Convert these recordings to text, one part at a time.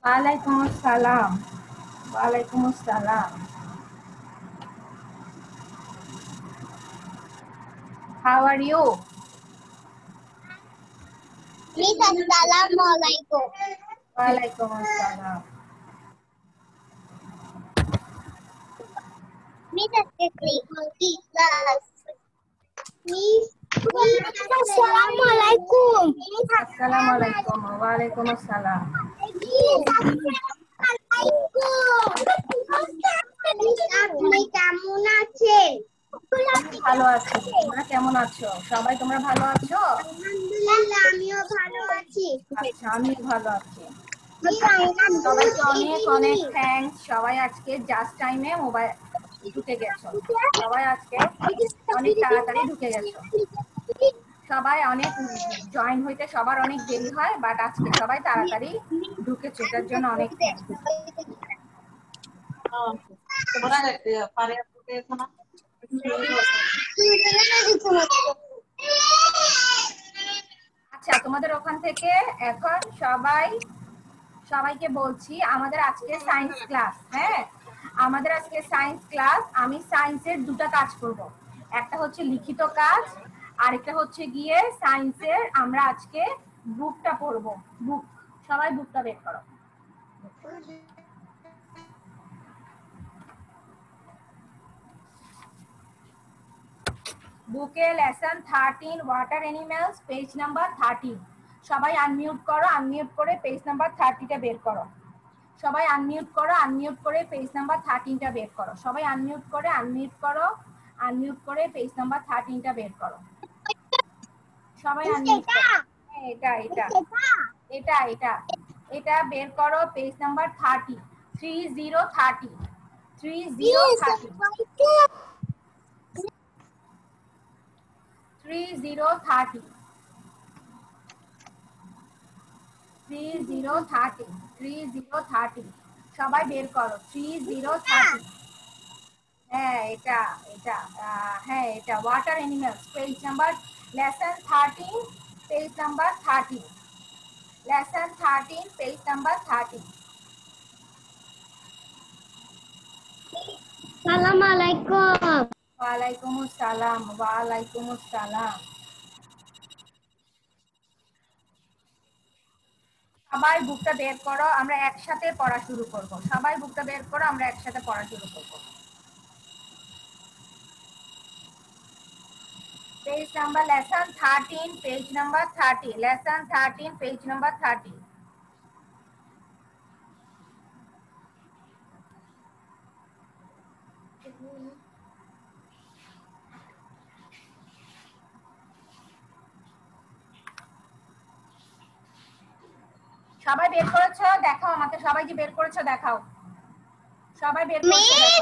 Waalaikumsalam. Waalaikumsalam. How are you? Miss, Assalamualaikum. Waalaikumsalam. Miss, class. Miss, Assalamualaikum. Assalamualaikum. Waalaikumsalam. আপনি কেমন আছেন? ভালো আছি। তোমরা কেমন আছো? সবাই তোমরা ভালো আছো? আলহামদুলিল্লাহ, আমিও ভালো আছি। আচ্ছা, আমিও ভালো আছি। সবাইকে অনেক অনেক থ্যাঙ্কস। সবাই আজকে জাস্ট টাইমে মোবাইল ঢুকে গেছো। সবাই আজকে অনেক তাড়াতাড়ি ঢুকে গেছো। সবাই অনেক জয়েন হইতে সবার অনেক দেরি হয়, বাট আজকে সবাই তাড়াতাড়ি ঢুকেছো, এটার জন্য অনেক থ্যাঙ্কস। আচ্ছা, তোমাদের ওখান থেকে এখন সবাইকে বলছি আমাদের আজকে সায়েন্স ক্লাস। হ্যাঁ, আমাদের আজকে সায়েন্স ক্লাস। আমি সায়েন্সের দুটো কাজ করব, একটা হচ্ছে লিখিত কাজ, আরেকটা হচ্ছে গিয়ে সায়েন্সের আমরা আজকে বুকটা পড়বো। বুক, সবাই বুকটা বের করো। বুকে lesson 13 water animals, page number 13। সবাই আনমিউট করো, আনমিউট করে পেজ নাম্বার 30টা বের করো। সবাই আনমিউট করো, আনমিউট করে পেজ নাম্বার 13টা বের করো। সবাই আনমিউট করে আনমিউট করো, আনমিউট করে পেজ নাম্বার 13টা বের করো। সবাই আনমিউট করো। এটা এটা এটা এটা এটা বের করো, পেজ নাম্বার 30। 3030 3030 3030 3030 3030 সবাই বের করো। 3030। হ্যাঁ, এটা এটা হ্যাঁ, এটা water animals, page number lesson 13, page number 30। Lesson 13, page number 30। Assalamualaikum. ওয়ালাইকুম আসসালাম। ওয়ালাইকুম আসসালাম। সবাই বুকটা বের করো, আমরা একসাথে পড়া শুরু করব। সবাই বুকটা বের করো, আমরা একসাথে পড়া শুরু করব। Page number lesson 13, page number 30। Lesson 13, page number 30। সবাই বের করেছো? দেখাও আমাকে, সবাই কি বের করেছো দেখাও। সবাই বের করেছো দেখাও।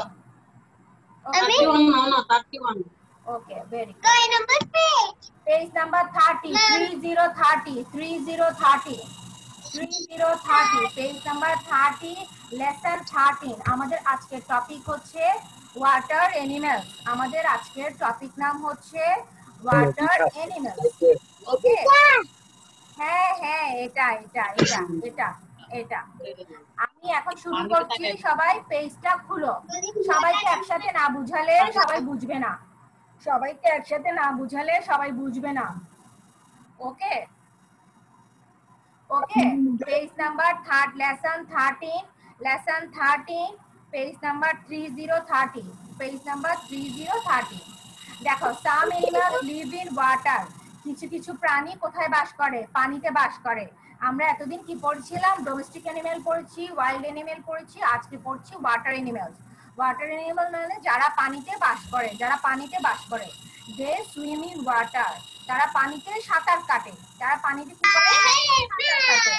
Okay, very good. Page number 30, 3030 3030 3030, page number 30, lesson 13। আমাদের আজকের টপিক হচ্ছে ওয়াটার অ্যানিমেলস। আমাদের আজকের টপিক নাম হচ্ছে ওয়াটার অ্যানিমেলস। ওকে, হ্যাঁ হ্যাঁ, এটা এটা এটা এটা এটা আমি এখন শুরু করছি। সবাই পেজটা খুলো। সবাইকে একসাথে না বুঝালে সবাই বুঝবে না। সবাইকে একসাথে না বুঝালে সবাই বুঝবে না। Okay okay, page number third, lesson 13, lesson 13, page number 3030। Page number 3030। দেখো, some animals live in water. কিছু কিছু প্রাণী কোথায় বাস করে? পানিতে বাস করে। আমরা এতদিন কি পড়ছিলাম? ডোমেস্টিক অ্যানিমেল পড়েছি, ওয়াইল্ড অ্যানিমেল পড়েছি, আজকে পড়ছি ওয়াটার অ্যানিমেলস। ওয়াটার অ্যানিমেল মানে যারা পানিতে বাস করে, যারা পানিতে বাস করে। দে সুইম ইন ওয়াটার, তারা পানিতে সাঁতার কাটে। তারা পানিতে কি করে? সাঁতার কাটে।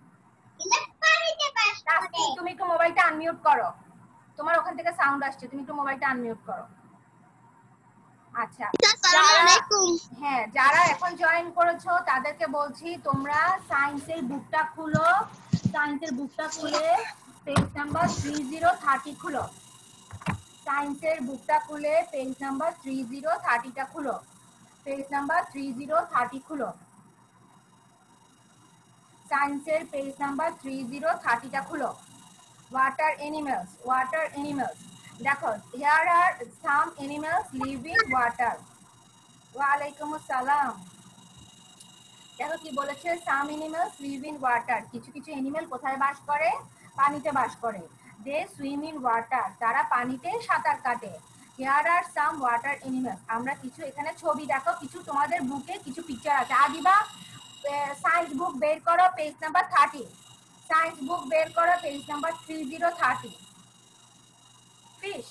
তুমি একটু মোবাইলটা আনমিউট করো, তোমার ওখান থেকে সাউন্ড আসছে, তুমি একটু মোবাইলটা আনমিউট করো। আচ্ছা, হ্যাঁ, যারা এখন জয়েন করেছো তাদেরকে বলছি তোমরা সায়েন্সের বুকটা খুলো। সায়েন্সের বুকটা খুলে পেজ নাম্বার 3030 খুলো। সায়েন্সের বুকটা খুলে পেজ নাম্বার 3030টা খুলো। পেজ নাম্বার 3030 খুলো। সায়েন্সের পেজ নাম্বার 3030টা খুলো। Water animals, water animals. দেখো, here are some animals live in water. ওয়ালাইকুম আসসালাম। দেখো কি বলেছে, some animals live in water. কিছু কিছু এনিমেল কোথায় বাস করে? পানিতে বাস করে। দে সুইম ইন ওয়াটার, তারা পানিতে সাঁতার কাটে। Here are some water animals. আমরা কিছু এখানে ছবি দেখো, কিছু তোমাদের বুকে কিছু পিকচার আছে। আদিবা সায়েন্স বুক বের করো, পেজ নাম্বার 30। সায়েন্স বুক বের করো, পেজ নাম্বার 3030। ফিশ।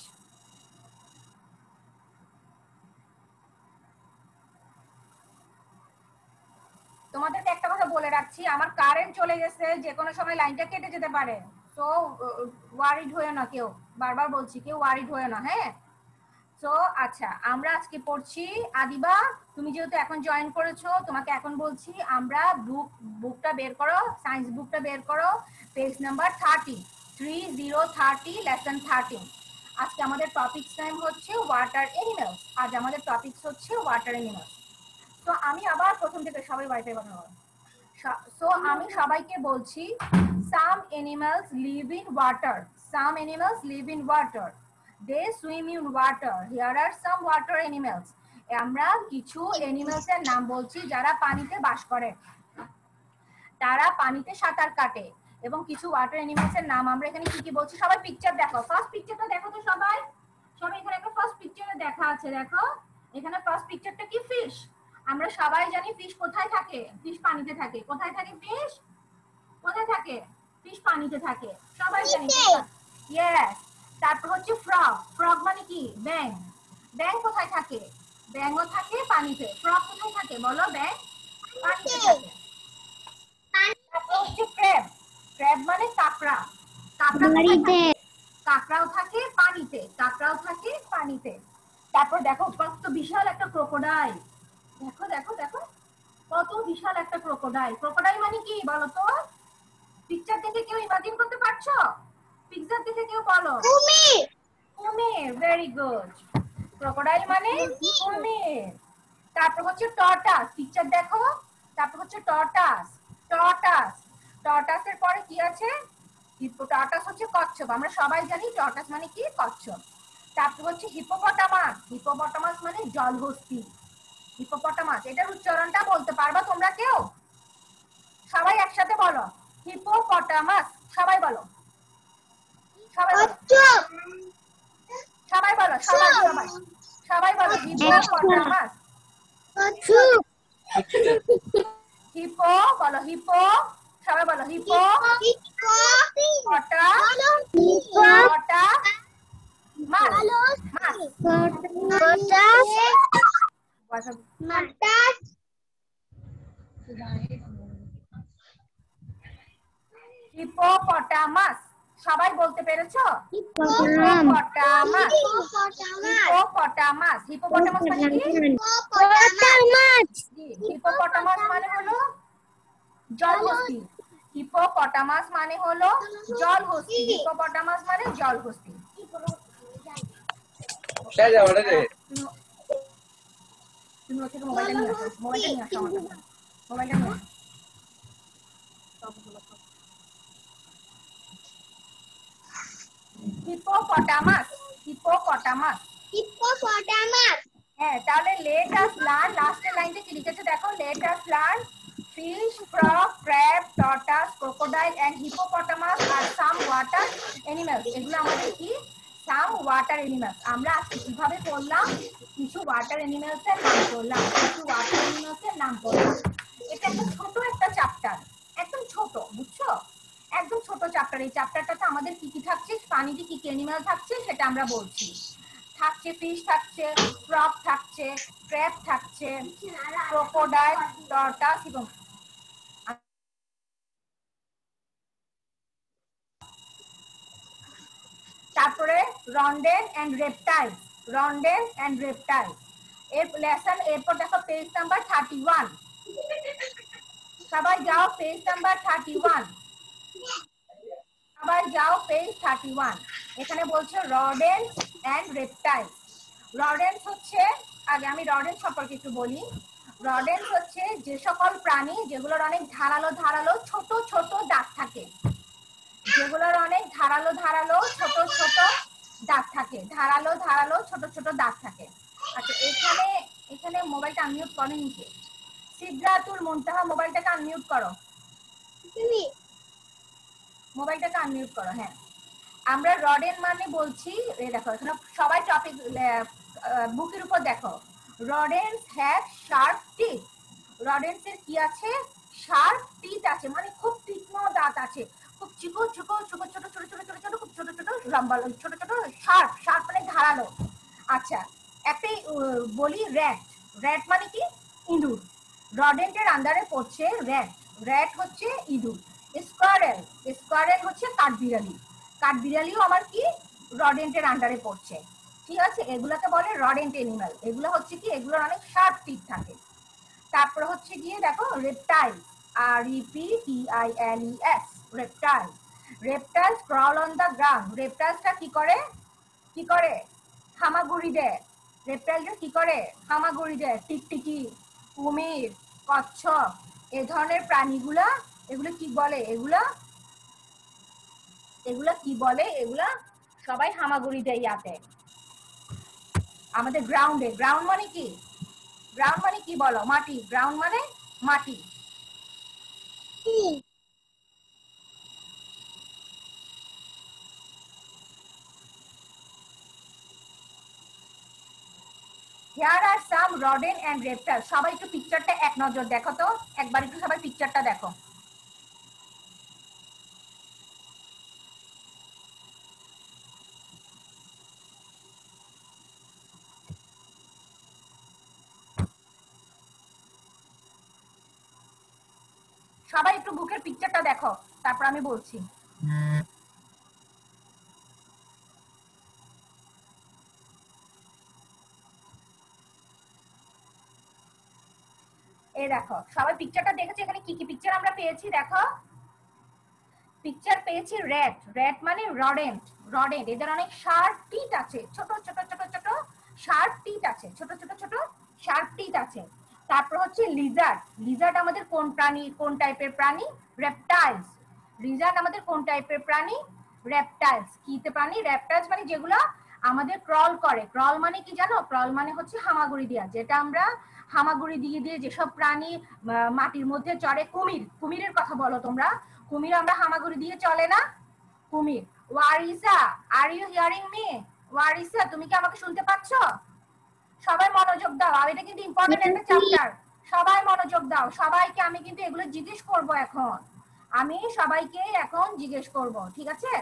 তোমাদেরকে একটা কথা বলে রাখছি, আমার কারেন্ট চলে গেছে, যে কোনো সময় লাইনটা কেটে যেতে পারে। তো ওয়ারিড হয়ে না কেউ, বারবার বলছি কেউ ওয়ারিড হয়ে না, হ্যাঁ। তো আচ্ছা, আমরা আজকে পড়ছি। আদিবা, তুমি যেহেতু এখন জয়েন করেছো, তোমাকে এখন বলছি আমরা বুকটা বের করো, সায়েন্স বুকটা বের করো, পেজ নাম্বার 30 লেসন 13। আজকে আমাদের টপিক টাইম হচ্ছে ওয়াটার এনিমেলস। আজ আমাদের টপিকস হচ্ছে ওয়াটার এনিমেলস। তো আমি আবার প্রথম থেকে সবাই ওয়াইফাই কথা বলো। সো আমি সবাইকে বলছি, some animals live in water, some animals live in water, they swim in water, here are some water animals. আমরা কিছু এনিমেলস এর নাম বলছি যারা পানিতে বাস করে, তারা পানিতে সাঁতার কাটে। এবং কিছু ওয়াটার এনিমেলস এর নাম আমরা এখানে কি কি বলছি, সবাই পিকচার দেখো। ফার্স্ট পিকচারটা দেখো তো সবাই, সবাই এখানে একটা ফার্স্ট পিকচারে দেখা আছে, দেখো এখানে ফার্স্ট পিকচারটা কি? ফিশ। আমরা সবাই জানি ফিশ কোথায় থাকে? ফিশ পানিতে থাকে। কোথায় থাকে ফিশ? কোথায় থাকে ফিশ? পানিতে থাকে, সবাই জানি। ইয়েস। তারপর হচ্ছে ফ্রগ। ফ্রগ মানে কি? ব্যাং। ব্যাং কোথায় থাকে? ব্যাংও থাকে পানিতে। ফ্রগ কোথায় থাকে বলো? ব্যাং পানিতে থাকে। তারপর হচ্ছে ক্র্যাব। ক্র্যাব মানে কাঁকড়া। কাঁকড়া কোথায় থাকে? কাঁকড়াও থাকে পানিতে, কাঁকড়াও থাকে পানিতে। তারপর দেখো কত বিশাল একটা ক্রোকোডাইল। দেখো দেখো দেখো কত বিশাল একটা ক্রোকোডাইল। ক্রোকোডাইল মানে কি বলো তো? পিকচার দেখে কেউ ইমাজিন করতে পারছো? পিকচার দেখে কেউ বলো। কুমির। কুমির, ভেরি গুড। ক্রোকোডাইল মানে কুমির। তারপর হচ্ছে টর্টাস। পিকচার দেখো। তারপর হচ্ছে টর্টাস। টর্টাস, টর্টাসের পরে কি আছে? টর্টাস হচ্ছে কচ্ছপ। আমরা সবাই জানি টর্টাস মানে কি? কচ্ছপ। তারপর হচ্ছে হিপোপটামাস। হিপোপটামাস মানে জলহস্তী। হিপোপটামাস, এটার উচ্চারণটা বলতে পারবা তোমরা কেউ? সবাই একসাথে বলো, হিপোপটামাস। সবাই বলো, সবাই বলো, সবাই বলো, সবাই সবাই সবাই বলো, হিপোপটামাস। হিপো বলো, হিপো। সবাই বলো, হিপো পটা পটা মাস মাস। হিপোপটামাস। সবাই বলতে পেরেছো? হিপোপটামাস। হিপোপটামাস। হিপোপটামাস মানে কি? হিপোপটামাস মানে হলো জলহস্তী। হিপোপটামাস মানে হলো জলহস্তী। হিপোপটামাস মানে জলহস্তী। তুমি ওর থেকে মোবাইলটা নিয়ে আসো, মোবাইলটা নিয়ে আসো আমার কাছে, মোবাইলটা নিয়ে আসো। Hippopotamus, hippopotamus, hippopotamus. হ্যাঁ, তাহলে লেট আস লার্ন, লাস্টের লাইনটা কি লিখেছে দেখো, let us learn fish, frog, crab, tortoise, crocodile and hippopotamus are some water animals. এগুলো আমাদের কি? some water animals. আমরা আজকে কিভাবে পড়লাম? কিছু ওয়াটার অ্যানিমেলস এর নাম পড়লাম, কিছু ওয়াটার অ্যানিমেলস এর নাম পড়লাম। এটা একটা ছোট একটা চ্যাপ্টার, একদম ছোট, বুঝছো? একদম ছোট চ্যাপ্টার। এই চ্যাপ্টারটাতে আমাদের কি কি থাকছে, পানিতে কি কি অ্যানিমেল থাকছে সেটা আমরা বলছি। থাকছে ফিশ, থাকছে ফ্রগ, থাকছে ক্র্যাব, থাকছে ক্রোকোডাইল, টর্টাস এবং তারপরে rodent and reptile, rodent and reptile. এর লেসন এরপর দেখো পেজ নাম্বার 31। সবাই যাও পেজ নাম্বার 31, সবাই যাও পেজ 31। এখানে বলছে রডেন্টস এন্ড রেপটাইল। রডেন্টস হচ্ছে, আগে আমি রডেন্ট সম্পর্কে একটু বলি। রডেন্টস হচ্ছে যে সকল প্রাণী যেগুলোর অনেক ধারালো ধারালো ছোট ছোট দাঁত থাকে, যেগুলোর অনেক ধারালো ধারালো ছোট ছোট দাঁত থাকে, ধারালো ধারালো ছোট ছোট দাঁত থাকে। আচ্ছা এখানে এখানে মোবাইলটা আনমিউট করে নিচে। সিদরাতুল মুনতাহা মোবাইলটাকে আনমিউট করো, মোবাইলটাকে আনমিউট করো। হ্যাঁ, আমরা রডেন মানে বলছি, এই দেখো এখানে সবাই টপিক বুকের উপর দেখো, rodents have sharp teeth. Rodents এর কি আছে? শার্প টিথ আছে, মানে খুব তীক্ষ্ণ দাঁত আছে, খুব চিকন চিকন ছোট ছোট ছোট ছোট ছোট ছোট খুব ছোট ছোট লম্বা ছোট ছোট শার্প, শার্প মানে ধারালো। আচ্ছা একটাই বলি, র্যাট। র্যাট মানে কি? ইঁদুর। রডেন্টের আন্ডারে পড়ছে র্যাট, র্যাট হচ্ছে ইঁদুর। স্কোয়ারেল, স্কোয়ারেল হচ্ছে কাঠবিড়ালি, কাঠবিড়ালিও আমার কি রডেন্টের আন্ডারে পড়ছে। ঠিক আছে, এগুলাকে বলে রডেন্ট এনিম্যাল। এগুলো হচ্ছে কি, এগুলোর অনেক শার্প টিথ থাকে। তারপর হচ্ছে গিয়ে দেখো reptile, REPTILES, reptile. Reptiles crawl on the ground. রেপটাইলসটা কি করে? কি করে? হামাগুড়ি দেয়। রেপটাইলটা কি করে? হামাগুড়ি দেয়। টিকটিকি, কুমির, কচ্ছপ, এই ধরনের প্রাণীগুলা, এগুলো কি বলে? এগুলা এগুলা কি বলে? এগুলা সবাই হামাগুড়ি দেয় ইয়াতে আমাদের গ্রাউন্ডে। গ্রাউন্ড মানে কি? গ্রাউন্ড মানে কি বলো? মাটি। গ্রাউন্ড মানে মাটি। Here are some rodent and reptiles. সবাই একটু পিকচারটা এক নজর দেখো তো, একবার একটু সবাই পিকচারটা দেখো। সবাই একটু বুকের পিকচারটা দেখো, তারপর আমি বলছি। এই দেখো সবাই পিকচারটা দেখেছো, এখানে কি কি পিকচার আমরা পেয়েছি দেখো। পিকচার পেয়েছি র্যাট। র্যাট মানে রডেন্ট, রডেন্ট। এদের অনেক শার্প টিথ আছে, ছোট ছোট ছোট ছোট শার্প টিথ আছে, ছোট ছোট ছোট শার্প টিথ আছে। তারপর হচ্ছে লিজার্ড। লিজার্ড আমাদের কোন প্রাণী, কোন টাইপের প্রাণী? রেপটাইলস। লিজার্ড আমাদের কোন টাইপের প্রাণী? রেপটাইলস। কিতে প্রাণী? রেপটাইলস মানে যেগুলো আমাদের ক্রল করে। ক্রল মানে কি জানো? ক্রল মানে হচ্ছে হামাগুড়ি দেওয়া, যেটা আমরা হামাগুড়ি দিয়ে দিয়ে যেসব প্রাণী মাটির মধ্যে চড়ে। কুমির, কুমিরের কথা বলো তোমরা। কুমির আমরা হামাগুড়ি দিয়ে চলে না? কুমির। Warisa, are you hearing me? Warisa তুমি কি আমাকে শুনতে পাচ্ছ? সবাই মনোযোগ দাও, আর এটা কিন্তু ইম্পর্টেন্ট একটা চ্যাপ্টার। সবাই মনোযোগ দাও, সবাইকে আমি কিন্তু এগুলো জিজ্ঞেস করব এখন, আমি সবাইকে এখন জিজ্ঞেস করব, ঠিক আছে?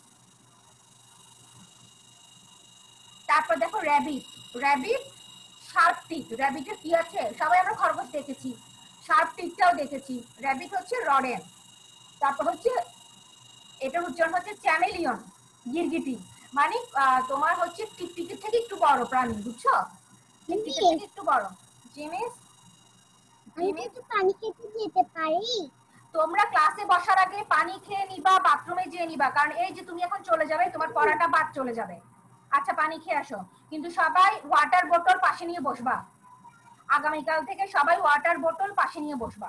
তারপর দেখো র্যাবিট। Rabbit sharp teeth. র্যাবিটের কি আছে? সবাই আমরা খরগোশ দেখেছি, শার্প টিথটাও দেখেছি। র্যাবিট হচ্ছে রডেন্ট। তারপর হচ্ছে এটার উচ্চারণ হচ্ছে চ্যামেলিয়ন, গিরগিটি। মানে তোমার হচ্ছে টিকটিকির থেকে একটু বড় প্রাণী, বুঝছো? টিকটিকির থেকে একটু বড়। জিমিস, জিমিস পানি খেতে যেতে পারি? তোমরা ক্লাসে বসার আগে পানি খেয়ে নিবা, বাথরুমে যেয়ে নিবা, কারণ এই যে তুমি এখন চলে যাবে, তোমার পড়াটা বাদ চলে যাবে। আচ্ছা পানি খেয়ে আসো, কিন্তু সবাই ওয়াটার বোতল পাশে নিয়ে বসবা। আগামীকাল থেকে সবাই ওয়াটার বোতল পাশে নিয়ে বসবা।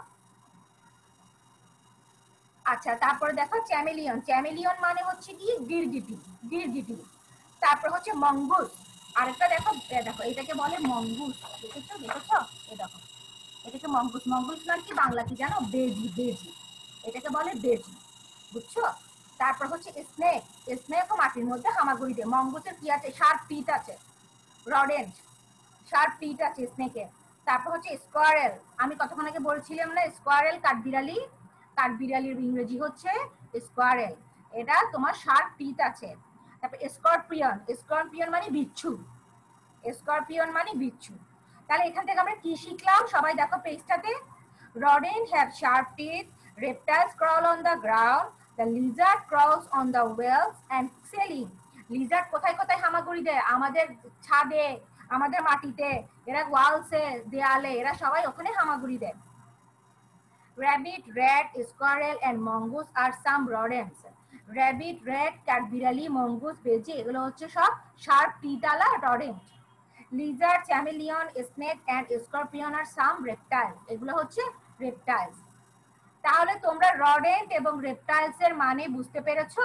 আচ্ছা তারপরে দেখো চ্যামেলিয়ন। চ্যামেলিয়ন মানে হচ্ছে কি গিরগিটি, গিরগিটি। তারপর হচ্ছে মঙ্গুস। আরেকটা দেখো, দেখো এটাকে বলে মঙ্গুস। দেখেছো দেখেছো? এই দেখো এটাকে মঙ্গুস। মঙ্গুস মানে কি বাংলা কি জানো? বেজি, বেজি। এটাকে বলে বেজি, বুঝছো? তারপর হচ্ছে স্নেক। স্নেকও মাটির মধ্যে হামাগুড়ি দেয়। মঙ্গুসের কি আছে? শার্প টিথ আছে। রডেন্ট, শার্প টিথ আছে স্নেকের। তারপর হচ্ছে স্কোয়ারেল। আমি কতক্ষণ আগে বলছিলাম না, স্কোয়ারেল কাঠবিড়ালি। কাঠবিড়ালির ইংরেজি হচ্ছে স্কোয়ারেল। এটা তোমার শার্প টিথ আছে। তারপর স্করপিয়ন। স্করপিয়ন মানে বিচ্ছু। স্করপিয়ন মানে বিচ্ছু। তাহলে এখান থেকে আমরা কি শিখলাম? সবাই দেখো পেজটাতে। Rodent have sharp teeth, reptiles crawl on the ground, the lizard crawls on the walls and ceiling. Lizard কোথায় কোথায় হামাগুড়ি দেয়? আমাদের ছাদে, আমাদের মাটিতে, এরা ওয়ালসে, দেয়ালে, এরা সবাই ওখানে হামাগুড়ি দেয়। Rabbit, rat, squirrel and mongoose are some rodents. Rabbit, rat, কাঠবিড়ালি, মঙ্গুস, বেজি, এগুলো হচ্ছে সব শার্প টিথ আলা rodent. Lizard, chameleon, snake and scorpion are some reptiles. এগুলো হচ্ছে রেপটাইলস। তাহলে তোমরা রডেন্ট এবং রেপটাইলস এর মানে বুঝতে পেরেছো?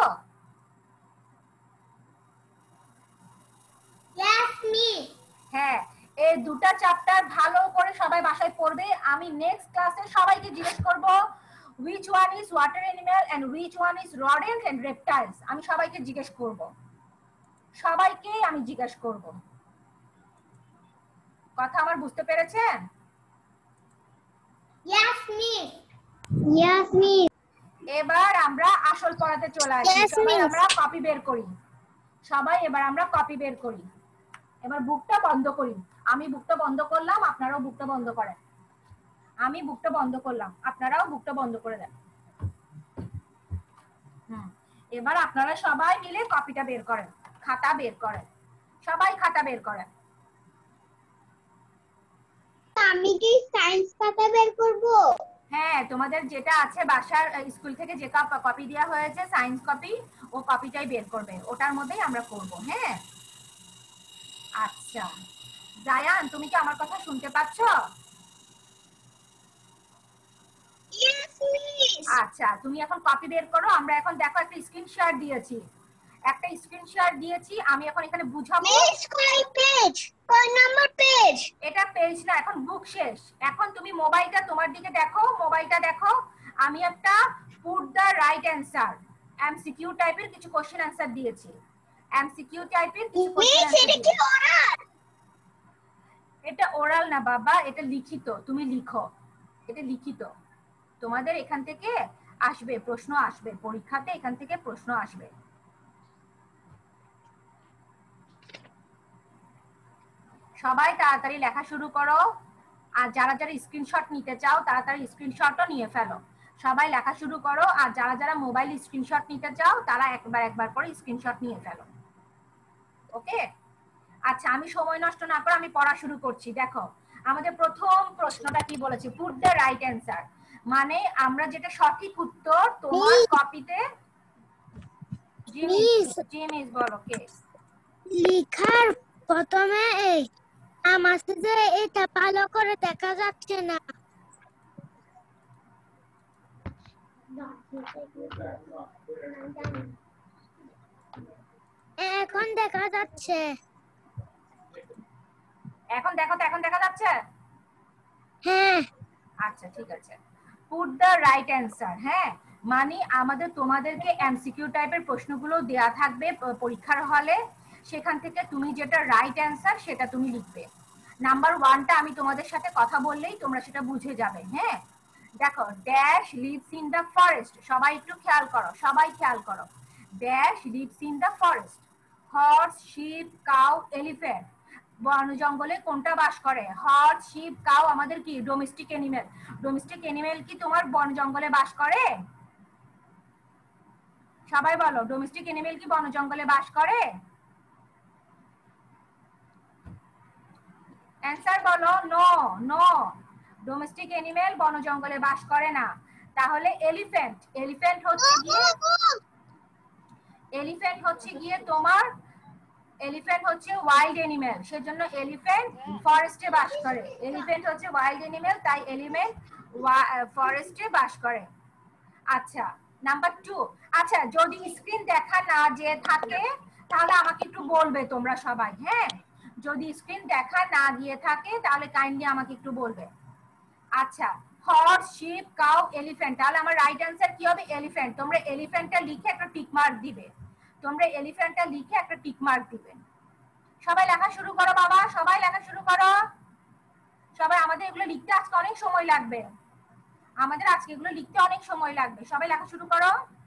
Yes, miss. হ্যাঁ, এই দুটো চ্যাপ্টার ভালো করে সবাই বাসায় পড়বে। আমি নেক্সট ক্লাসে সবাইকে জিজ্ঞেস করব which one is water animal and which one is rodent and reptiles। আমি সবাইকে জিজ্ঞেস করব, সবাইকে আমি জিজ্ঞেস করব। কথা আমার বুঝতে পেরেছেন? Yes, miss. Yes, miss. এবার আমরা আসল পড়াতে চলে আসি। Yes, সবাই miss. আমরা কপি বের করি। সবাই এবার আমরা কপি বের করি। এবার বুকটা বন্ধ করি। আমি বুকটা বন্ধ করলাম, আপনারাও বুকটা বন্ধ করেন। আমি বুকটা বন্ধ করলাম, আপনারাও বুকটা বন্ধ করে দেন। এবার আপনারা সবাই মিলে কপিটা বের করেন, খাতা বের করেন, সবাই খাতা বের করেন। আমি কি সায়েন্স খাতা বের করব? হ্যাঁ, তোমাদের যেটা আছে বাসার স্কুল থেকে যে কপি দেওয়া হয়েছে সায়েন্স কপি, ও কপিটাই বের করবে, ওটার মধ্যেই আমরা করব। হ্যাঁ, আচ্ছা জায়ান, তুমি কি আমার কথা শুনতে পাচ্ছ? Yes, miss. আচ্ছা, তুমি এখন কপি বের করো। আমরা এখন দেখো একটা স্ক্রিনশট দিয়েছি, একটা স্ক্রিনশট দিয়েছি। আমি এখন এখানে বুঝাবো। মিস, কয় পেজ? কয় নাম্বার পেজ? এটা পেজ না, এখন বুক শেষ। এখন তুমি মোবাইলটা তোমার দিকে দেখো, মোবাইলটা দেখো। আমি একটা put the right answer MCQ টাইপের কিছু কোশ্চেন অ্যান্সার দিয়েছি। এমসিকিউ টাইপের কিছু কোশ্চেন মিস, এটা কি ওরাল? এটা ওরাল না বাবা, এটা লিখিত। তুমি লিখো, এটা লিখিত। তোমাদের এখান থেকে আসবে প্রশ্ন, আসবে পরীক্ষাতে, এখান থেকে প্রশ্ন আসবে। সবাই তাড়াতাড়ি লেখা শুরু করো। আর যারা যারা স্ক্রিনশট নিতে চাও তাড়াতাড়ি স্ক্রিনশটও নিয়ে ফেলো। সবাই লেখা শুরু করো। আর যারা যারা মোবাইল স্ক্রিনশট নিতে চাও তারা একবার করে স্ক্রিনশট নিয়ে ফেলো। ওকে, আচ্ছা আমি সময় নষ্ট না করে আমি পড়া শুরু করছি। দেখো আমাদের প্রথম প্রশ্নটা কি বলেছে, পুট দ্য রাইট অ্যান্সার, মানে আমরা যেটা সঠিক উত্তর তোমার কপিতে। জিনিস বলো কে? লিখার প্রথমে এই আমার যে এটা ভালো করে দেখা যাচ্ছে না। এখন দেখা যাচ্ছে। এখন দেখো তো, এখন দেখা যাচ্ছে? হ্যাঁ। আচ্ছা ঠিক আছে, পুট দ্য রাইট অ্যান্সার। হ্যাঁ, মানে আমাদের তোমাদেরকে এমসিকিউ টাইপের প্রশ্নগুলো দেয়া থাকবে পরীক্ষার হলে, সেখান থেকে তুমি যেটা রাইট অ্যান্সার সেটা তুমি লিখবে। নাম্বার 1টা আমি তোমাদের সাথে কথা বললেই তোমরা সেটা বুঝে যাবে। হ্যাঁ, দেখো dash lives in the forest. সবাই একটু খেয়াল করো, সবাই খেয়াল করো। Dash lives in the forest. Horse, sheep, cow, elephant. বন জঙ্গলে কোনটা বাস করে? হর্স, শিপ, কাউ আমাদের কি ডোমেস্টিক এনিম্যাল। ডোমেস্টিক এনিম্যাল কি তোমার বন জঙ্গলে বাস করে? সবাই বলো, ডোমেস্টিক এনিম্যাল কি বন জঙ্গলে বাস করে? অ্যান্সার বলো। নো নো, ডোমেস্টিক এনিম্যাল বন জঙ্গলে বাস করে না। তাহলে এলিফ্যান্ট, এলিফ্যান্ট হচ্ছে গিয়ে, এলিফ্যান্ট হচ্ছে গিয়ে তোমার, এলিফ্যান্ট হচ্ছে ওয়াইল্ড এনিম্যাল, সেজন্য এলিফ্যান্ট ফরেস্টে বাস করে। এলিফ্যান্ট হচ্ছে ওয়াইল্ড এনিম্যাল, তাই এলিফ্যান্ট ফরেস্টে বাস করে। আচ্ছা নাম্বার 2। আচ্ছা যদি স্ক্রিন দেখা না যে থাকে তাহলে আমাকে একটু বলবে তোমরা সবাই। হ্যাঁ, যদি স্ক্রিন দেখা না গিয়ে থাকে তাহলে কাইন্ডলি আমাকে একটু বলবে। আচ্ছা, হর্স, শিপ, কাউ, এলিফ্যান্ট, তাহলে আমার রাইট অ্যান্সার কি হবে? এলিফ্যান্ট। তোমরা এলিফ্যান্টটা লিখে একটা টিক মার্ক দিবে, তোমরা এলিফ্যান্টটা লিখে একটা টিক মার্ক দিবে। সবাই লেখা শুরু করো বাবা, সবাই লেখা শুরু করো। সবাই, আমাদের এগুলো লিখতে আজকে অনেক সময় লাগবে, আমাদের আজকে এগুলো লিখতে অনেক সময় লাগবে। সবাই লেখা শুরু করো।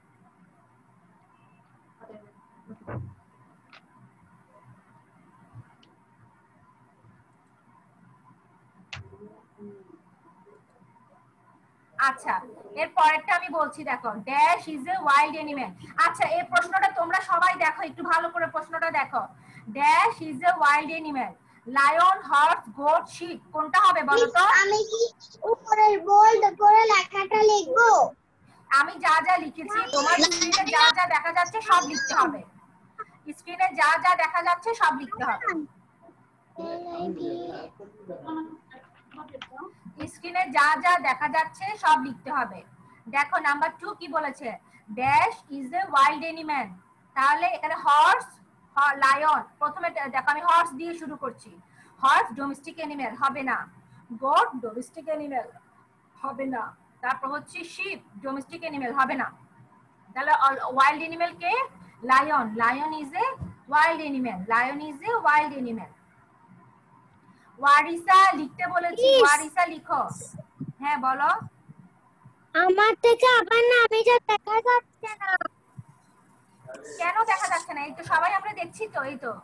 আচ্ছা এর পরেরটা আমি বলছি, দেখো dash is a wild animal. আচ্ছা এই প্রশ্নটা তোমরা সবাই দেখো, একটু ভালো করে প্রশ্নটা দেখো। Dash is a wild animal, lion, horse, goat, sheep, কোনটা হবে বলো তো? আমি কি উপরের বোল্ড করে লেখাটা লিখবো? আমি যা যা লিখেছি, তোমার স্ক্রিনে যা যা দেখা যাচ্ছে সব লিখতে হবে। স্ক্রিনে যা যা দেখা যাচ্ছে সব লিখতে হবে। স্ক্রিনে যা যা দেখা যাচ্ছে সব লিখতে হবে। দেখো নাম্বার 2 কি বলেছে, dash is a wild animal. তাহলে এখানে হর্স, লায়ন, প্রথমে দেখো আমি হর্স দিয়ে শুরু করছি। হর্স ডোমেস্টিক অ্যানিম্যাল হবে না। গোট ডোমেস্টিক অ্যানিম্যাল হবে না। তারপর হচ্ছে শিপ ডোমেস্টিক অ্যানিম্যাল হবে না। তাহলে ওয়াইল্ড অ্যানিম্যাল কে? Lion. Lion is a wild animal. Lion is a wild animal. Warisa লিখতে বলেছি, ওয়ারিসা লিখো। হ্যাঁ বলো। আমার থেকে আবার নামটা দেখা যাচ্ছে না। কেন দেখা যাচ্ছে না? এই তো সবাই আমরা দেখছি তো, এই তো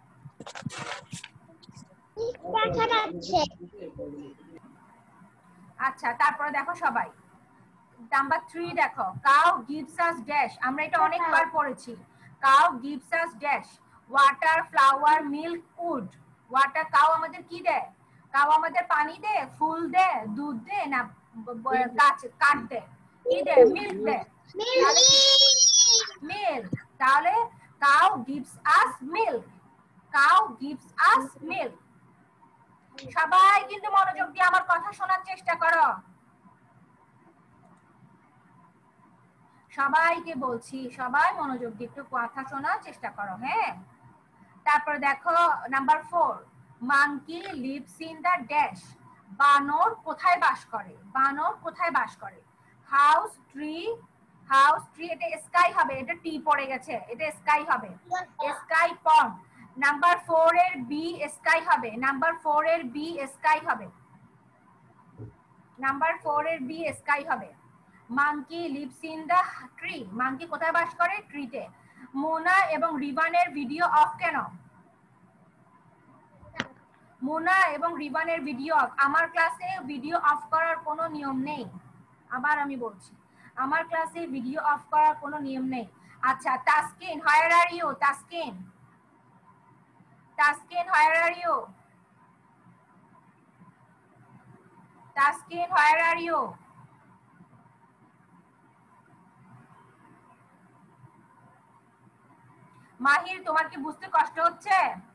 দেখা যাচ্ছে। আচ্ছা তারপরে দেখো সবাই নাম্বার 3 দেখো, কাউ গিভস আস ড্যাশ। আমরা এটা অনেকবার পড়েছি। Cow gives us dash, water, flower, milk, wood. Water, cow আমাদের কি দেয়? কাউ আমাদের পানি দেয়, ফুল দেয়, দুধ দেয়, না গাছ কাঠ দেয়? কি দেয়? মিল্ক দেয়। মিল্ক। তাহলে cow gives us milk. Cow gives us milk. সবাই কিন্তু মনোযোগ দিয়ে আমার কথা শোনার চেষ্টা করো। সবাইকে বলছি, সবাই মনোযোগ দিয়ে একটু কথা শোনার চেষ্টা করো। হ্যাঁ, তারপর দেখো number 4, monkey lives in the dash. বানর কোথায় বাস করে? বানর কোথায় বাস করে? House, tree. হাউস, ট্রি, এটা স্কাই হবে, এটা টি পড়ে গেছে, এটা স্কাই হবে। স্কাই, পন্ড। নাম্বার 4 এর বি স্কাই হবে। নাম্বার 4 এর বি স্কাই হবে। নাম্বার 4 এর বি স্কাই হবে। Monkey lives in the tree. Monkey কোথায় বাস করে? ট্রিতে। মোনা এবং রিবানের ভিডিও অফ কেন? মোনা এবং রিবানের ভিডিও অফ। আমার ক্লাসে ভিডিও অফ করার কোনো নিয়ম নেই। আবার আমি বলছি, আমার ক্লাসে ভিডিও অফ করার কোনো নিয়ম নেই। আচ্ছা, Taskin, where are you? Taskin, Taskin, where are you? Taskin, where are you? Mahir, তোমার কি বুঝতে কষ্ট হচ্ছে?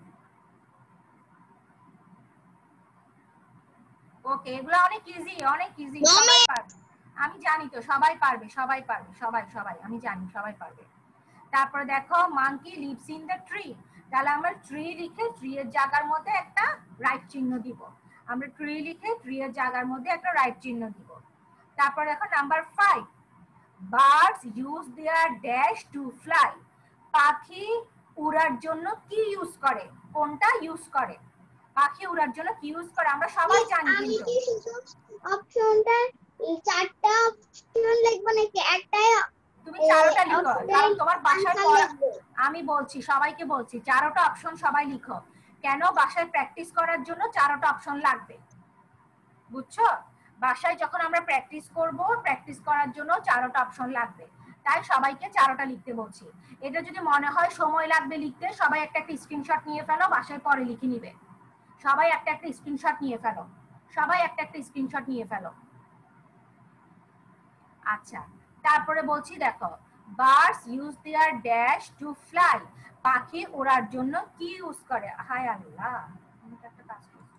ওকে, এগুলো অনেক ইজি, অনেক ইজি, সবাই পারবে। আমি জানি তো সবাই পারবে, সবাই পারবে, সবাই সবাই আমি জানি সবাই পারবে। তারপরে দেখো monkey lives in the tree. তাহলে আমরা ট্রি লিখে ট্রি এর জায়গার মধ্যে একটা রাইট চিহ্ন দিব। আমরা ট্রি লিখে ট্রি এর জায়গার মধ্যে একটা রাইট চিহ্ন দিব। তারপর দেখো number 5, birds use their dash to fly. পাখি উড়ার জন্য কি ইউজ করে? কোনটা ইউজ করে? পাখি উড়ার জন্য কি ইউজ করে? আমরা সবাই জানি কিন্তু। অপশনটা চারটা অপশন লিখব নাকি একটাই? তুমি চারোটা লিখো, কারণ তোমার বাসায় আমি বলছি, সবাইকে বলছি চারোটা অপশন সবাই লিখো। কেন? বাসায় প্র্যাকটিস করার জন্য চারোটা অপশন লাগবে, বুঝছো? বাসায় যখন আমরা প্র্যাকটিস করব, প্র্যাকটিস করার জন্য চারোটা অপশন লাগবে। তাই সবাইকে চারোটা লিখতে বলছি। এটা যদি মনে হয় সময় লাগবে লিখতে, সবাই একটা একটা স্ক্রিনশট নিয়ে ফেলো, বাসায় পরে লিখে নিবে। সবাই একটা একটা স্ক্রিনশট নিয়ে ফেলো, সবাই একটা একটা স্ক্রিনশট নিয়ে ফেলো। আচ্ছা, তারপরে বলছি দেখো, birds use their dash to fly. পাখি ওড়ার জন্য কি ইউজ করে? হায় আল্লাহ, তুমি তো একটা কাজ করছো।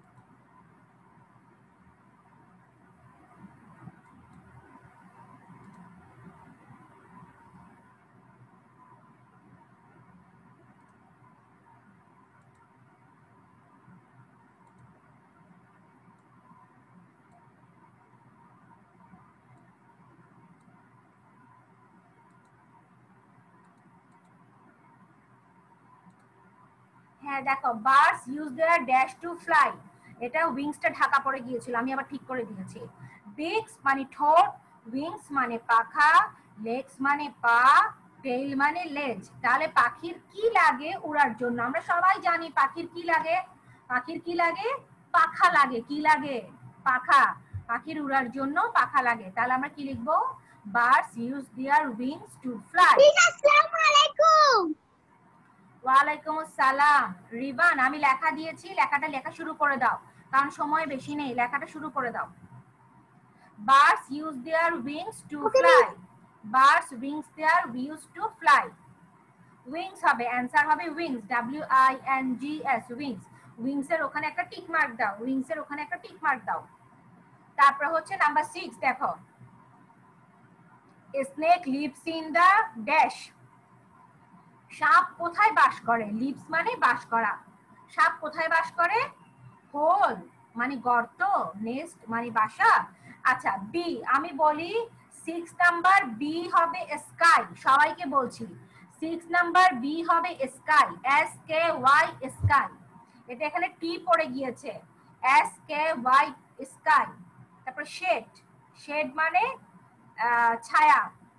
হ্যাঁ দেখো, birds use their dash to fly, এটা উইংসটা ঢাকা পড়ে গিয়েছিল, আমি আবার ঠিক করে দিয়েছি। বিগস মানে ঠোঁট, উইংস মানে পাখা, লেগস মানে পা, টেইল মানে লেজ। তাহলে পাখির কি লাগে উড়ার জন্য? আমরা সবাই জানি পাখির কি লাগে। পাখির কি লাগে? পাখা লাগে। কি লাগে? পাখা। পাখির উড়ার জন্য পাখা লাগে। তাহলে আমরা কি লিখবো? Birds use their wings to fly. আসসালামু আলাইকুম। ওয়ালাইকুম আসসালাম। রিবান, আমি লেখা দিয়েছি, লেখাটা লেখা শুরু করে দাও, কারণ সময় বেশি নেই, লেখাটা শুরু করে দাও। Birds use their wings to fly. Birds wings there wings to fly. Wings হবে, অ্যান্সার হবে উইংস, WINGS, উইংস। উইংস এর ওখানে একটা টিক মার্ক দাও, উইংস এর ওখানে একটা টিক মার্ক দাও। তারপর হচ্ছে নাম্বার 6 দেখো, snake lives in the dash. সাপ কোথায় বাস করে? লিভস মানে বাস করা। সাপ কোথায় বাস করে? হোল মানে গর্ত, নেস্ট মানে বাসা। আচ্ছা বি, আমি বলি 6 নাম্বার বি হবে স্কাই। সবাইকে বলছি 6 নাম্বার বি হবে sky, S K Y sky. এটা এখানে টি পড়ে গিয়েছে, এস কে ওয়াই স্কাই। তারপর শেড, শেড মানে ছায়া।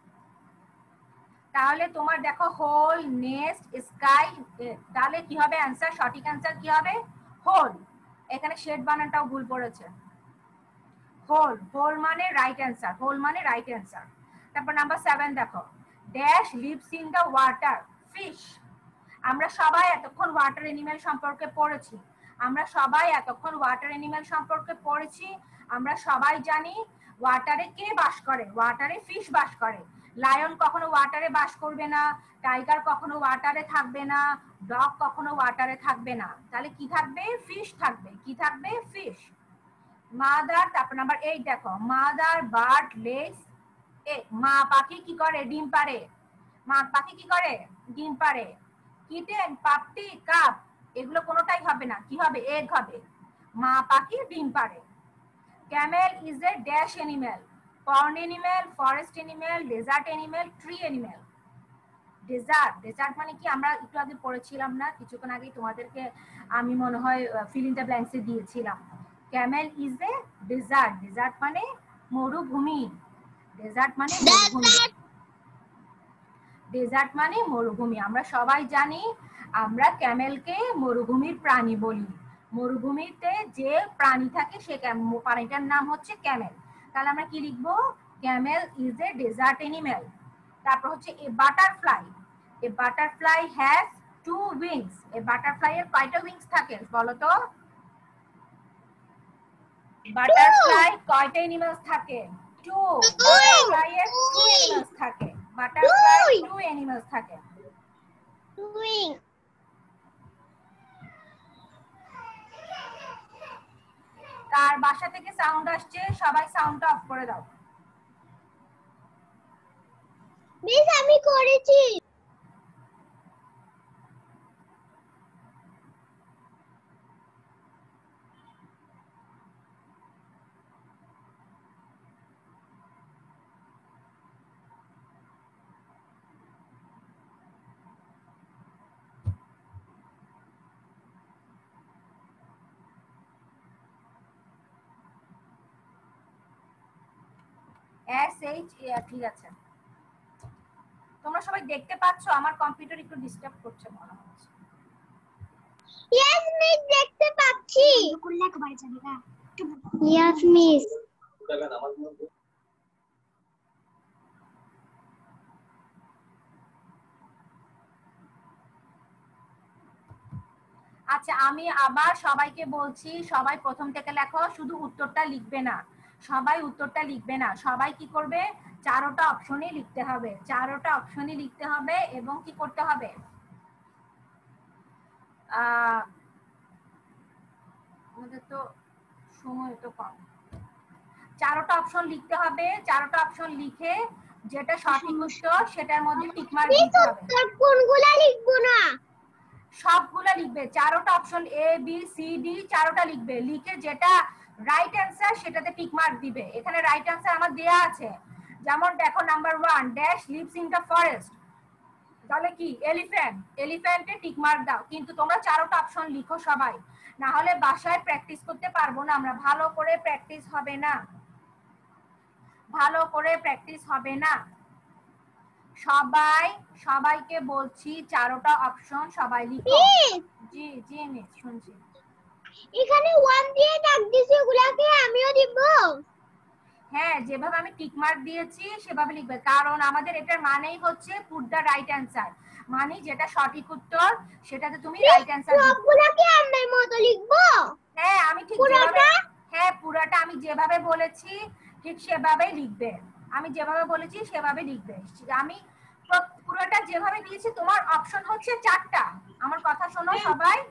তাহলে তোমার দেখো হোল, নেস্ট, স্কাই, তাহলে কি হবে অ্যান্সার? সঠিক অ্যান্সার কি হবে? হোল। এখানে শেড বানানটাও ভুল পড়েছে। হোল, হোল মানে রাইট অ্যান্সার, হোল মানে রাইট অ্যান্সার। তারপর নাম্বার 7 দেখো, dash lives in the water, fish. আমরা সবাই এতক্ষণ ওয়াটার এনিম্যাল সম্পর্কে পড়েছি, আমরা সবাই এতক্ষণ ওয়াটার এনিম্যাল সম্পর্কে পড়েছি। আমরা সবাই জানি ওয়াটারে কে বাস করে? ওয়াটারে ফিশ বাস করে। লায়ন কখনো ওয়াটারে বাস করবে না, টাইগার কখনো ওয়াটারে থাকবে না, ডগ কখনো ওয়াটারে থাকবে না। তাহলে কি থাকবে? ফিশ থাকবে। কি থাকবে? ফিশ। মাদার, তারপর নাম্বার 8 দেখো, মাদার বার্ড লেস এগ। মা পাখি কি করে? ডিম পাড়ে। মা পাখি কি করে? ডিম পাড়ে। কিটেন, পাপটি, কাপ, এগুলো কোনোটাই হবে না, কি হবে? এগ হবে। মা পাখি ডিম পাড়ে। Camel is a dash animal, corn animal, forest animal, desert animal, tree animal. Desert, desert মানে কি? আমরা একটু আগে পড়েছিলাম না, কিছুক্ষণ আগে তোমাদেরকে আমি মনে হয় ফিল ইন দ্য ব্ল্যাঙ্কসে দিয়েছিলাম। Camel is a desert, desert মানে মরুভূমি, ডেজার্ট মানে মরুভূমি, ডেজার্ট মানে মরুভূমি। আমরা সবাই জানি আমরা ক্যামেলকে মরুভূমির প্রাণী বলি। মরুভূমিতে যে প্রাণী থাকে সে প্রাণীটার নাম হচ্ছে ক্যামেল। তাহলে আমরা কি লিখবো? Camel is a desert animal. তারপর হচ্ছে a butterfly, a butterfly has 2 wings. A butterfly এর কয়টা উইংস থাকে বলো তো? বাটারফ্লাই কয়টা অ্যানিমেলস থাকে? 2। বাটারফ্লাই এর 2 অ্যানিমেলস থাকে, বাটারফ্লাই 2 অ্যানিমেলস থাকে। কার বাসা থেকে সাউন্ড আসছে? সবাই সাউন্ডটা অফ করে দাও। মিস আমি করেছি। SH, ঠিক আছে। তোমরা সবাই দেখতে পাচ্ছো? আমার কম্পিউটার একটু ডিস্টার্ব করছে মনে হচ্ছে। ইয়েস মিস, দেখতে পাচ্ছি। Yes miss. আচ্ছা আমি আবার সবাইকে বলছি, সবাই প্রথম থেকে লেখো, শুধু উত্তরটা লিখবে না, সবাই উত্তরটা লিখবে না, সবাই কি করবে? চারোটা অপশনই লিখতে হবে, চারোটা অপশনই লিখতে হবে। এবং কি করতে হবে? আমাদের তো সময় তো কম। চারোটা অপশন লিখতে হবে, চারোটা অপশন লিখে যেটা সঠিক উত্তর সেটার মধ্যে টিক মার্ক দিতে হবে। কোনগুলা লিখবো না? সবগুলা লিখবে, চারোটা option A B C D চারোটা লিখবে, লিখে যেটা রাইট অ্যান্সার সেটাতে টিক মার্ক দিবে। এখানে রাইট অ্যান্সার আমার দেয়া আছে, যেমন দেখো number 1 dash lives in the forest, তাহলে কি? এলিফ্যান্ট, এলিফ্যান্টে টিক মার্ক দাও। কিন্তু তোমরা চারোটা অপশন লিখো সবাই, না হলে বাসায় প্র্যাকটিস করতে পারবো না আমরা, ভালো করে প্র্যাকটিস হবে না, ভালো করে প্র্যাকটিস হবে না। সবাই, সবাইকে বলছি চারোটা অপশন সবাই লিখো। জি জি মিস, শুনছি। এখানে 1 দিয়ে দাগ দিছি, ওগুলাকে আমিও দিব? হ্যাঁ, যেভাবে আমি টিক মার্ক দিয়েছি সেভাবে লিখবে, কারণ আমাদের এটার মানেই হচ্ছে পুট দা রাইট অ্যান্সার, মানে যেটা সঠিক উত্তর সেটাতে তুমি রাইট অ্যান্সার দিবে। সবগুলাকে আমার মতো লিখবো? হ্যাঁ আমি ঠিক যেভাবে, হ্যাঁ পুরাটা আমি যেভাবে বলেছি ঠিক সেভাবেই লিখবে, আমি যেভাবে বলেছি সেভাবে লিখবে। আমি পুরোটা যেভাবে দিয়েছি, তোমার অপশন হচ্ছে 4টা। আমার কথা শোনো সবাই,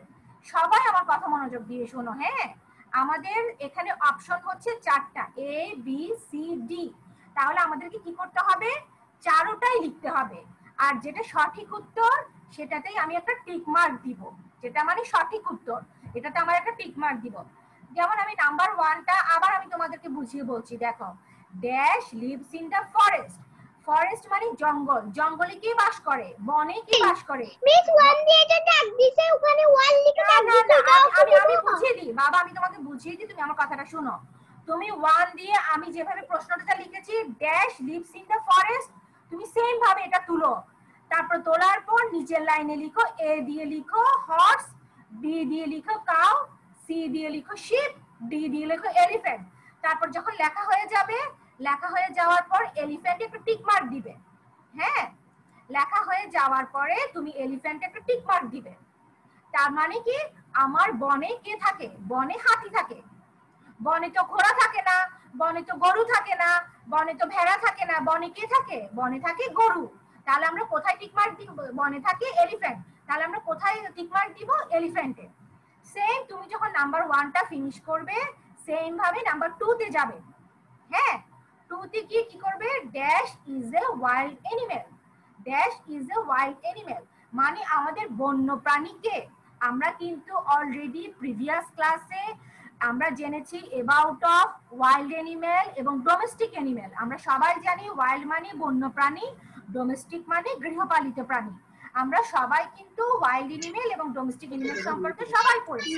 সবাই আমার কথা মনোযোগ দিয়ে শোনো। হ্যাঁ, আমাদের এখানে অপশন হচ্ছে 4টা, এ বি সি ডি। তাহলে আমাদেরকে কি করতে হবে? চারোটাই লিখতে হবে। আর যেটা সঠিক উত্তর সেটাতেই আমি একটা টিক মার্ক দিব। যেটা মানে সঠিক উত্তর এটাতে আমার একটা টিক মার্ক দিব। যেমন আমি নাম্বার 1টা আবার আমি তোমাদেরকে বুঝিয়ে বলছি। দেখো, dash lives in the forest. Forest মানে জঙ্গল। জঙ্গলে কে বাস করে? বনে কে বাস করে? মিস ওয়ান দিয়ে এটা দাগ দিছে, ওখানে ওয়ান লিখে না দাগ না দিছে, না, ওটাও আমি দিব। বুঝিয়ে দিই বাবা, আমি তোমাকে বুঝিয়ে দিই, তুমি আমার কথাটা শোনো। তুমি 1 দিয়ে আমি যেভাবে প্রশ্নটা লিখেছি dash lives in the forest, তুমি সেম ভাবে এটা তুলো। তারপর তোলার পর নিচের লাইনে লিখো, এ দিয়ে লিখো হর্স, বি দিয়ে লিখো কাউ, সি দিয়ে লিখো শিপ, ডি দিয়ে লিখো এলিফ্যান্ট। তারপর যখন লেখা হয়ে যাবে, লেখা হয়ে যাওয়ার পর এলিফ্যান্টে একটা টিক মার্ক দিবে। হ্যাঁ, লেখা হয়ে যাওয়ার পরে তুমি এলিফ্যান্টে একটা টিক মার্ক দিবে। তার মানে কি, আমার বনে কে থাকে? বনে হাতি থাকে। বনে তো ঘোড়া থাকে না, বনে তো গরু থাকে না, বনে তো ভেড়া থাকে না, বনে কে থাকে? বনে থাকে গরু। তাহলে আমরা কোথায় টিক মার্ক দিব? বনে থাকে এলিফ্যান্ট। তাহলে আমরা কোথায় টিক মার্ক দিব? এলিফ্যান্টে। সেম তুমি যখন নাম্বার 1টা ফিনিশ করবে, সেম ভাবে নাম্বার 2তে যাবে। হ্যাঁ, 2তে গিয়ে কি করবে? Dash is a wild animal. Dash is a wild animal মানে আমাদের বন্য প্রাণীকে। আমরা কিন্তু অলরেডি প্রিভিয়াস ক্লাসে আমরা জেনেছি অ্যাবাউট অফ ওয়াইল্ড অ্যানিমেল এবং ডোমেস্টিক অ্যানিমেল। আমরা সবাই জানি ওয়াইল্ড মানে বন্য প্রাণী, ডোমেস্টিক মানে গৃহপালিত প্রাণী। আমরা সবাই কিন্তু ওয়াইল্ড অ্যানিমেল এবং ডোমেস্টিক অ্যানিমেল সম্পর্কে সবাই পড়েছি।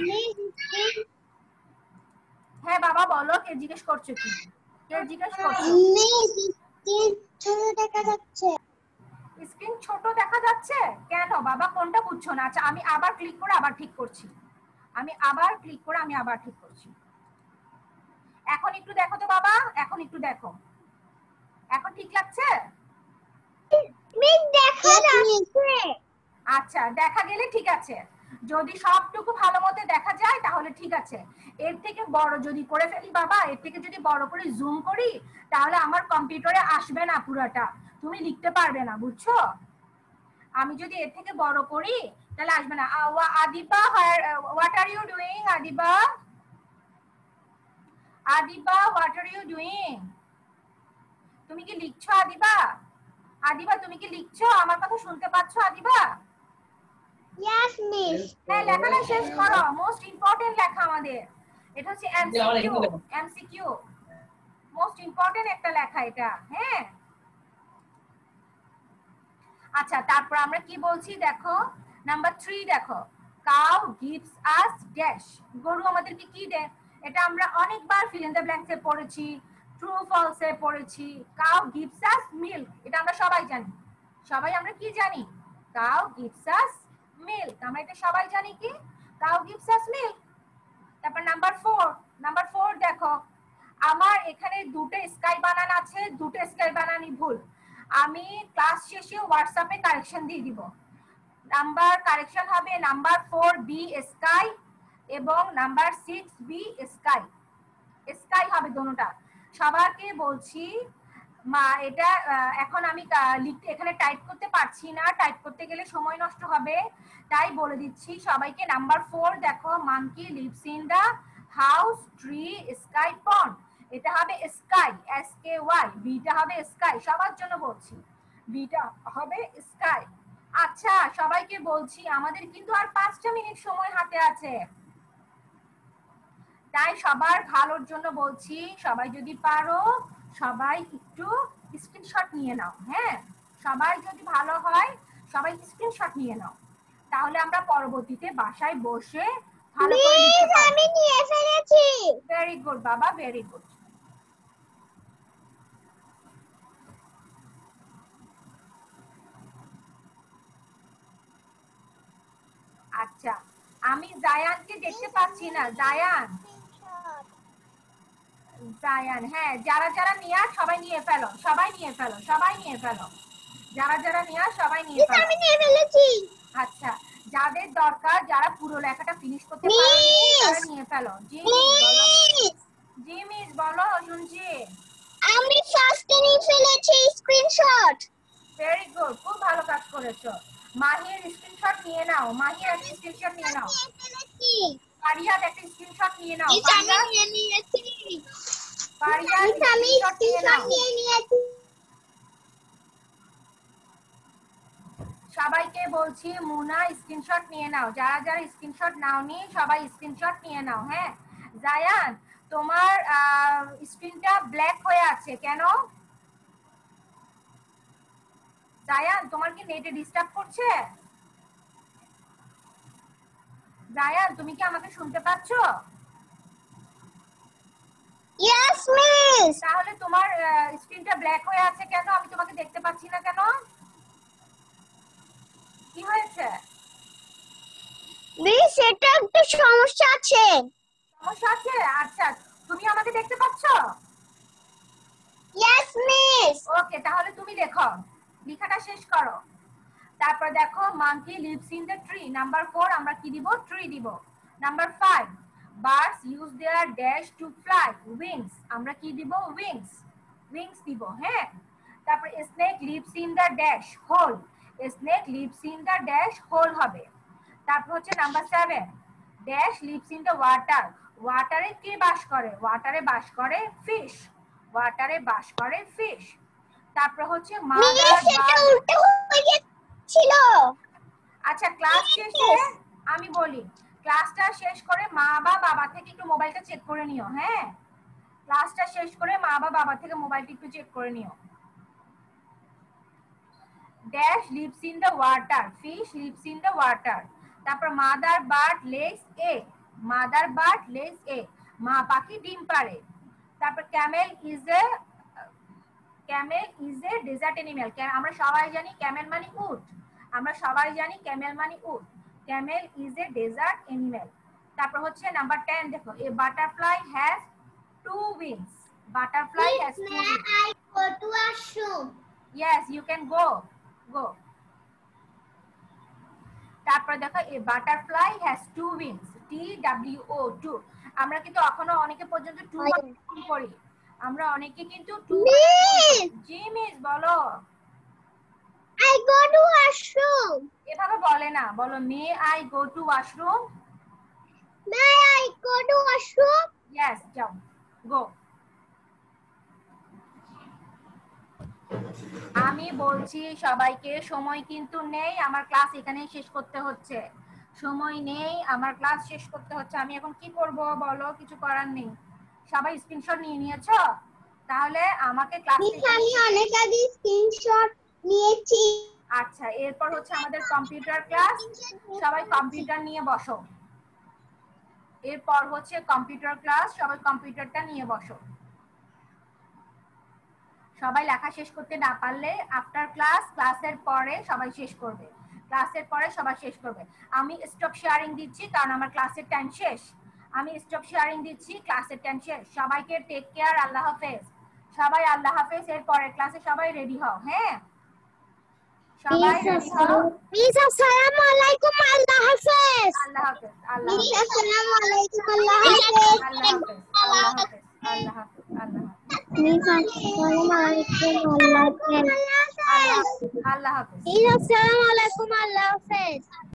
হ্যাঁ বাবা বলো, কে জিজ্ঞেস করছো? কি কে জিজ্ঞেস করছো? ছোট দেখা যাচ্ছে। স্ক্রিন ছোট দেখা যাচ্ছে কেন বাবা? কোনটা বুঝছো না? আচ্ছা আমি আবার ক্লিক করে আবার ঠিক করছি। আমি আবার ক্লিক করে আমি আবার ঠিক করছি। এখন একটু দেখো তো বাবা, এখন একটু দেখো, এখন ঠিক লাগছে? মিস দেখা যাচ্ছে। আচ্ছা দেখা গেলে ঠিক আছে। যদি সবটুকু ভালো মতো দেখা যায় তাহলে ঠিক আছে। এর থেকে বড় যদি করে ফেলি বাবা, এর থেকে যদি বড় করে জুম করি তাহলে আমার কম্পিউটারে আসবে না পুরোটা, তুমি লিখতে পারবে না, বুঝছো? আমি যদি এর থেকে বড় করি তাহলে আসবে না। Adiba, what are you doing? Adiba, Adiba what are you doing? তুমি কি লিখছো আদিবা? আদিবা তুমি কি লিখছো? আমার কথা শুনতে পাচ্ছো আদিবা? Yes miss. হ্যাঁ লেখাটা শেষ করো, মোস্ট ইম্পর্টেন্ট লেখা আমাদের। এটা হচ্ছে এমসিকিউ। এমসিকিউ মোস্ট ইম্পর্টেন্ট একটা লেখা এটা। হ্যাঁ আচ্ছা, তারপর আমরা কি বলছি দেখো, নাম্বার 3 দেখো, কাউ গিভস আস ড্যাশ। গরু আমাদেরকে কি দেয়? এটা আমরা অনেকবার ফিল ইন দ্য ব্ল্যাঙ্কস এ পড়েছি, ট্রু ফলস এ পড়েছি। কাউ গিভস আস মিল্ক, এটা আমরা সবাই জানি। সবাই আমরা কি জানি? কাউ গিভস আস মিল্ক, আমরা এটা সবাই জানি কি কাউ গিভস আস মিল্ক। তারপর নাম্বার 4, নাম্বার 4 দেখো, আমার এখানে দুটো স্কাই বানান আছে, দুটো স্কাই বানানই ভুল। আমি ক্লাস শেষে হোয়াটসঅ্যাপে কারেকশন দিয়ে দিব। নাম্বার কারেকশন হবে নাম্বার 4 বি স্কাই এবং নাম্বার 6 বি স্কাই। স্কাই হবে দুটোটা। সবাইকে বলছি মা এটা এখন আমি লিখতে এখানে টাইপ করতে পারছি না, টাইপ করতে গেলে সময় নষ্ট হবে, তাই বলে দিচ্ছি সবাইকে। নাম্বার 4 দেখো, monkey lives in the house tree sky pond, এটা হবে স্কাই, এস কে ওয়াই। বিটা হবে স্কাই, সবার জন্য বলছি বিটা হবে স্কাই। আচ্ছা সবাইকে বলছি আমাদের কিন্তু আর 5টা মিনিট সময় হাতে আছে, তাই সবার ভালোর জন্য বলছি সবাই যদি পারো সবাই একটু স্ক্রিনশট নিয়ে নাও। হ্যাঁ সবাই যদি ভালো হয় সবাই স্ক্রিনশট নিয়ে নাও, তাহলে আমরা পরবর্তীতে বাসায় বসে ভালো করে লিখতে পারবো। আমি নিয়ে ফেলেছি। ভেরি গুড বাবা, ভেরি গুড। আচ্ছা আমি জায়ানকে দেখতে পাচ্ছি না। জায়ান, জায়ান, হ্যাঁ যারা যারা নিয়ে সবাই নিয়ে ফেলো, সবাই নিয়ে ফেলো, সবাই নিয়ে ফেলো, যারা যারা নিয়ে সবাই নিয়ে ফেলো। আমি নিয়ে ফেলেছি। আচ্ছা যাদের দরকার, যারা পুরো লেখাটা ফিনিশ করতে পারেনি তারা নিয়ে ফেলো। জি মিস বলো, জি মিস বলো, শুনছি। আমি ফার্স্ট নিয়ে ফেলেছি স্ক্রিনশট। ভেরি গুড, খুব ভালো কাজ করেছো। মাহির স্ক্রিনশট নিয়ে নাও, মাহির একটা স্ক্রিনশট নিয়ে নাও, ফারিয়াদ একটা স্ক্রিনশট নিয়ে নাও, ফারিয়াদ স্ক্রিনশট নিয়ে নাও। সবাইকে বলছি মুনা স্ক্রিনশট নিয়ে নাও, যারা যারা স্ক্রিনশট নাওনি সবাই স্ক্রিনশট নিয়ে নাও। হ্যাঁ জায়ান, তোমার স্ক্রিনটা ব্ল্যাক হয়ে আছে কেন? জায়ান তোমার কি নেটে ডিস্টার্ব করছে? জায়ান তুমি কি আমাকে শুনতে পাচ্ছ? Yes, miss. তাহলে তোমার স্ক্রিনটা ব্ল্যাক হয়ে আছে কেন? আমি তোমাকে দেখতে পাচ্ছি না কেন? কি হয়েছে? মিস এটা একটু সমস্যা আছে। সমস্যা আছে? আচ্ছা তুমি আমাকে দেখতে পাচ্ছ? Yes, miss. ওকে তাহলে তুমি দেখো, লেখাটা শেষ করো। তারপর দেখো monkey lives in the tree, number 4 আমরা কি দিব? ট্রি দিব। Number 5 birds use their dash to fly, wings আমরা কি দিব? wings, wings দিব। হ্যাঁ তারপর snake lives in the dash hole, snake lives in the dash hole হবে। তারপর হচ্ছে number 7 dash lives in the water, ওয়াটারে কে বাস করে? ওয়াটারে বাস করে ফিশ, ওয়াটারে বাস করে ফিশ। তারপর হচ্ছে মাদার ছিল। আচ্ছা ক্লাস শেষে আমি বলি, ক্লাসটা শেষ করে মা বা বাবা থেকে একটু মোবাইলটা চেক করে নিও। হ্যাঁ ক্লাসটা শেষ করে মা বা বাবা থেকে মোবাইলটা একটু চেক করে নিও। Dash lives in the water, fish lives in the water. তারপর mother bird lays egg, mother bird lays egg মা পাখি ডিম পাড়ে। তারপর camel is a desert animal, আমরা সবাই জানি ক্যামেল মানে উট, আমরা সবাই জানি ক্যামেল মানে উট, camel is a desert animal. তারপর হচ্ছে নাম্বার 10 দেখো, a butterfly has 2 wings, butterfly has 2 wings। I go to washroom. Yes, you can go. তারপর দেখো a butterfly has 2 wings, TWO 2। আমরা কিন্তু এখনো অনেকে পর্যন্ত 2 করি, আমরা অনেকে কিন্তু 2। জি মিস বলো। I go to washroom. এভাবে বলে না, বলো may I go to washroom. May I go to washroom? Yes, যাও গো। আমি বলছি সবাইকে সময় কিন্তু নেই, আমার ক্লাস এখানেই শেষ করতে হচ্ছে, সময় নেই, আমার ক্লাস শেষ করতে হচ্ছে। আমি এখন কি করব বলো? কিছু করার নেই। সবাই স্ক্রিনশট নিয়ে নিয়েছো? তাহলে আমাকে ক্লাস আমি অনেক আগে স্ক্রিনশট নিয়েছি। আচ্ছা এরপর হচ্ছে আমাদের কম্পিউটার ক্লাস, সবাই কম্পিউটার নিয়ে বসো। এরপর হচ্ছে কম্পিউটার ক্লাস, সবাই কম্পিউটারটা নিয়ে বসো। সবাই লেখা শেষ করতে না পারলে আফটার ক্লাস, ক্লাসের পরে সবাই শেষ করবে, ক্লাসের পরে সবাই শেষ করবে। আমি স্টপ শেয়ারিং দিচ্ছি কারণ আমার ক্লাসের টাইম শেষ, আমি স্টপ শেয়ারিং দিচ্ছি, ক্লাসের টাইম শেষ। সবাইকে টেক কেয়ার, আল্লাহ হাফেজ। সবাই আল্লাহ হাফেজ, এর পরের ক্লাসে সবাই রেডি হও। হ্যাঁ সবাই রেডি হও। মিস আসসালামু আলাইকুম, আল্লাহ হাফেজ। আল্লাহ হাফেজ, আল্লাহ মিস হাফেজ, আসসালামু আলাইকুম, আল্লাহ হাফেজ। আল্লাহ হাফেজ, আল্লাহ হাফেজ, আল্লাহ হাফেজ, আল্লাহ হাফেজ। মিস আসসালামু আলাইকুম, আল্লাহ হাফেজ। আল্লাহ হাফেজ। মিস আসসালামু আলাইকুম, আল্লাহ হাফেজ।